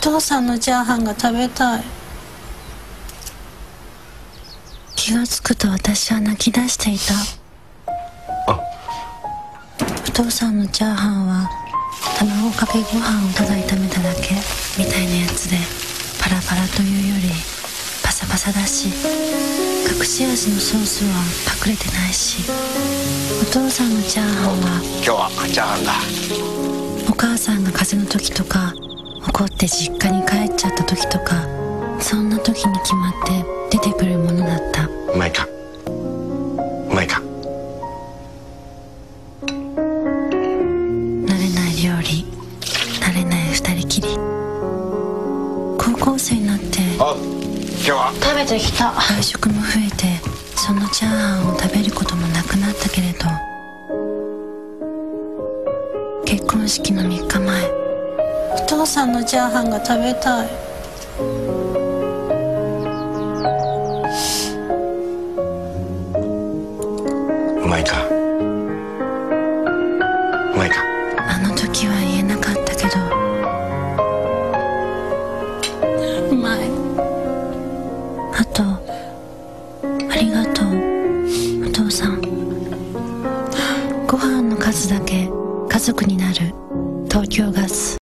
父さんのチャーハンが食べたい。気がつくと私は泣き出していた。お父さんのチャーハンは卵かけご飯をただ炒めただけみたいなやつで、パラパラというよりパサパサだし、隠し味のソースは隠れてないし、お父さんのチャーハンは今日はチャーハンだ。 お母さんが風邪の時とか、怒って実家に帰っちゃった時とか、そんな時に決まって出てくるものだった。 うまいか、うまいか。 慣れない料理、慣れない二人きり。高校生になって今日は食べてきた。外食も増えて、そのチャーハンを食べることもなくなったけれど、結婚式の3日前、お父さんのチャーハンが食べたい。 うまいか、うまいか。 あの時は言えなかったけど、うまい。あと、ありがとう、お父さん。ご飯の数だけ家族になる東京ガス。